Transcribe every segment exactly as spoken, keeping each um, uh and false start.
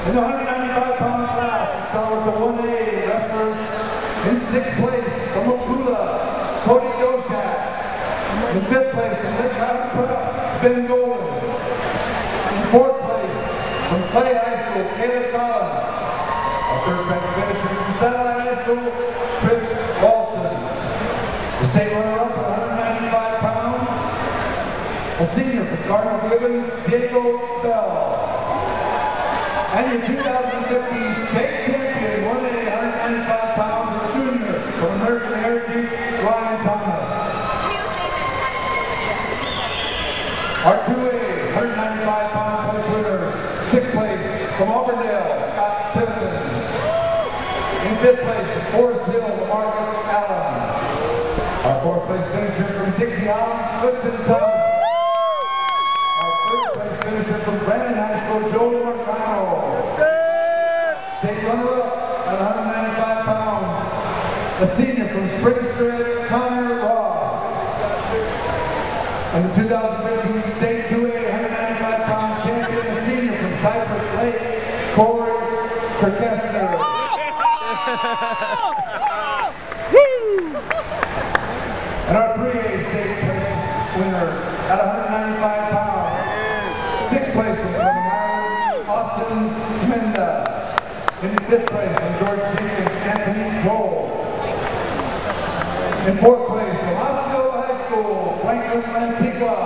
In the one ninety-five pound class, we start with the one A wrestlers. In sixth place, from Okula, Cody Doshak. In fifth place, from Lake Havasu, Ben Golden. In fourth place, from Clay High School, Caleb Collins. Our third place finisher from Satellite High School, Chris Walston. The state runner-up at one ninety-five pounds, a senior from Cardinal Gibbons, Diego Bell. And your two thousand fifteen state champion, one A one ninety-five pounds, a junior from American Heritage, Ryan Thomas. Our two A one ninety-five pound points winners, sixth place from Auburndale, Scott Pittman. In fifth place from Forest Hill, Marcus Allen. Our fourth place finisher from Dixie Highlands, Clifton Thomas. Our third place finisher from Brandon High School, Joe Marcano. State runner-up at one ninety-five pounds, a senior from Spring Street, Connor Ross. And the two thousand fifteen state two A one ninety-five pound champion, a senior from Cypress Lake, Corey Kirkester. And our three A state place winners at one ninety-five pounds, sixth place from Ireland, Austin Smenda. In fifth place from George Jenkins, Anthony Cole. In fourth place from Osceola High School, Franklin Lantigua.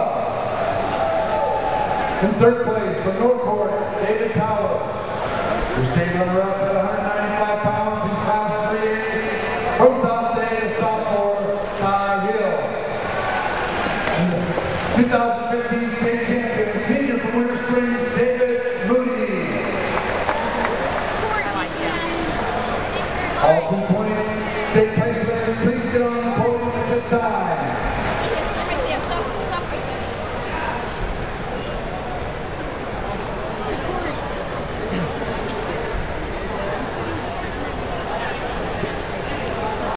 In third place from Northport, David Powell. Your state runner-up at one ninety-five pounds in Class three A from South Day, sophomore Ty Hill. And the two thousand fifteen state champion, senior from Winter Springs, David Moody. All two twenty state place